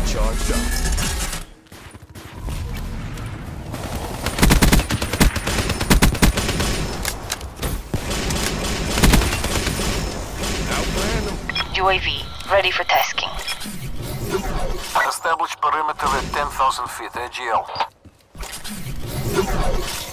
Charged up. UAV, ready for tasking. Establish perimeter at 10,000 feet, AGL.